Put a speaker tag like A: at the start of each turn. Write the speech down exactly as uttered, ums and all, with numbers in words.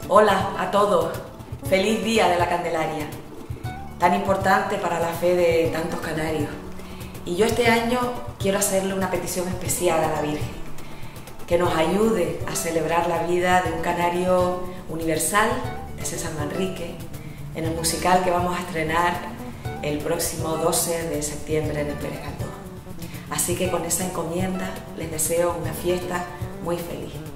A: Hola a todos, feliz día de la Candelaria, tan importante para la fe de tantos canarios. Y yo este año quiero hacerle una petición especial a la Virgen, que nos ayude a celebrar la vida de un canario universal, de César Manrique, en el musical que vamos a estrenar el próximo doce de septiembre en el Pérez Galdós. Así que con esa encomienda les deseo una fiesta muy feliz.